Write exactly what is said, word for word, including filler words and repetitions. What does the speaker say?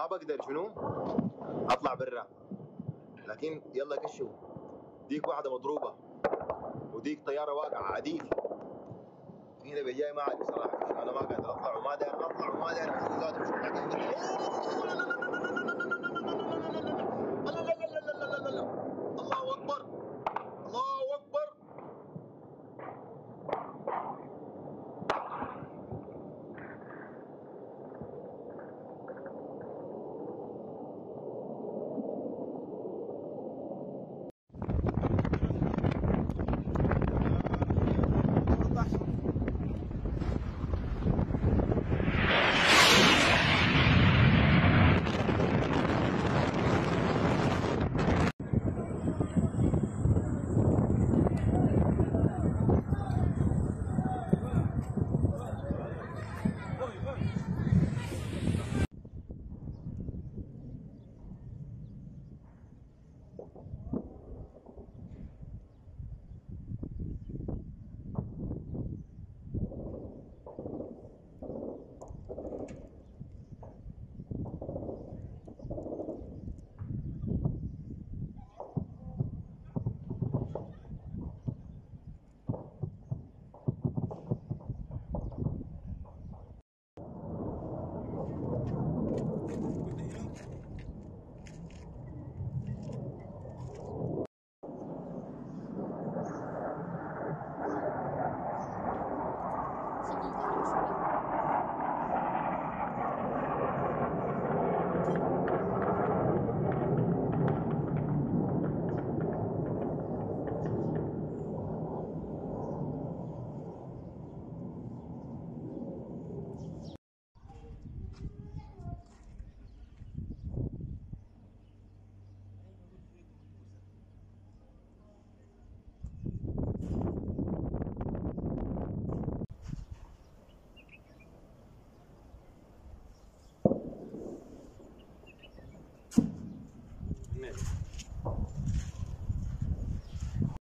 ما بقدر شنو اطلع برا، لكن يلا كشوا. ديك واحده مضروبه وديك طياره واقعه عديل. هنا بجاي ما اعرف صراحه، انا ما قادر اطلع وما داير اطلع وما داير